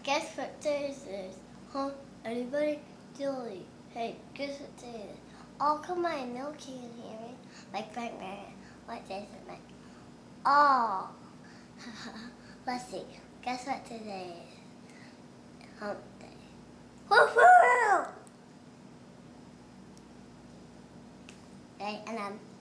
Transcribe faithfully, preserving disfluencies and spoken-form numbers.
guess what day this is? Huh? Anybody? Julie. Hey, guess what day it is? Oh, come on, no can hear me. Like, bang, bang. What day is it like? Oh. Let's see. Guess what today is? Hump day. Woo-hoo! Okay, and um.